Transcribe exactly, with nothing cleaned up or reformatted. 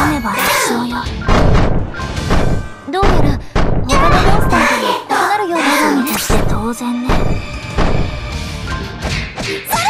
めば楽勝よ。どうやら他のモンスターと異なるような風にして当然ね。